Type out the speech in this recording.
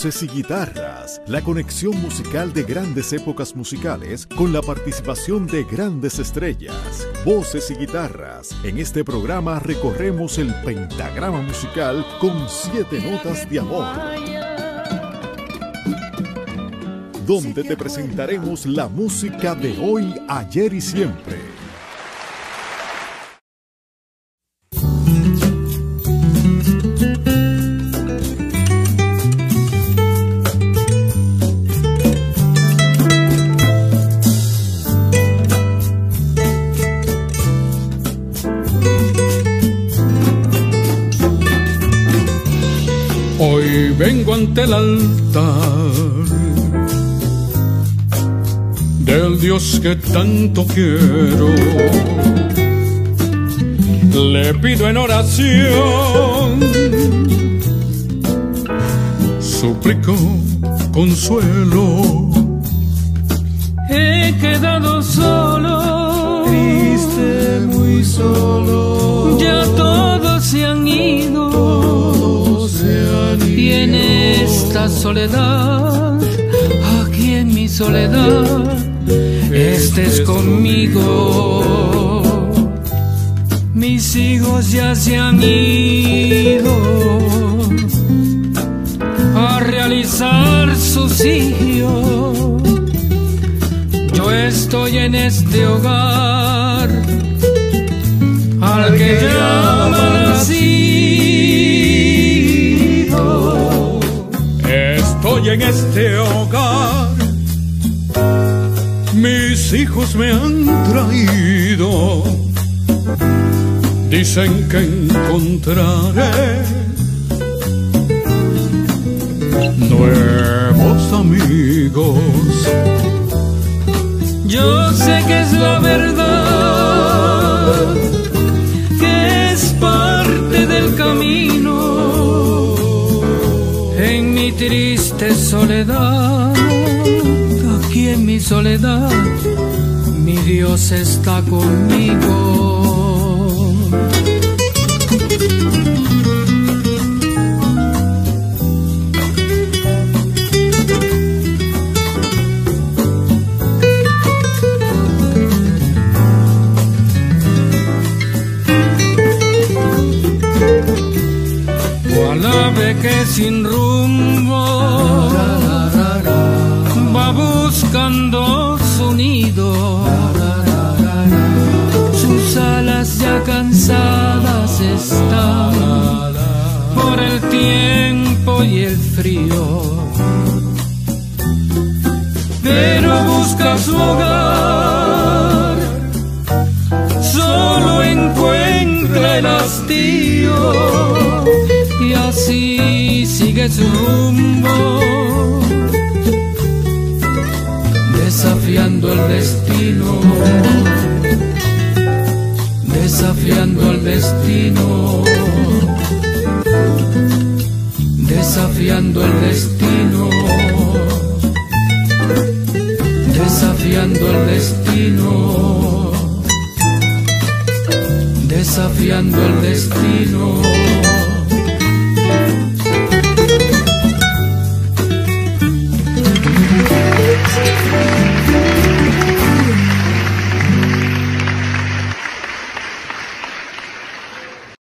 Voces y guitarras, la conexión musical de grandes épocas musicales con la participación de grandes estrellas. Voces y guitarras. En este programa recorremos el pentagrama musical con 7 notas de amor, donde te presentaremos la música de hoy, ayer y siempre. Hoy vengo ante el altar del Dios que tanto quiero. Le pido en oración, suplico consuelo. He quedado solo, triste, muy solo. Ya todos se han ido, todos se han ido. Y en esta soledad, aquí en mi soledad, estés conmigo. Mis hijos ya se han ido a realizar su siglo. Yo estoy en este hogar al que llaman nacido. Estoy en este hogar, mis hijos me han traído. Dicen que encontraré nuevos amigos. Yo sé que es la verdad, que es parte del camino. En mi triste soledad, aquí en mi soledad, mi Dios está conmigo. Cual ave que sin rumbo va buscando su nido, sus alas ya cansadas están por el tiempo y el frío, pero busca su hogar, solo encuentra el hastío, y así sigue su rumbo, desafiando el destino, desafiando el destino, desafiando el destino, desafiando el destino, desafiando el destino.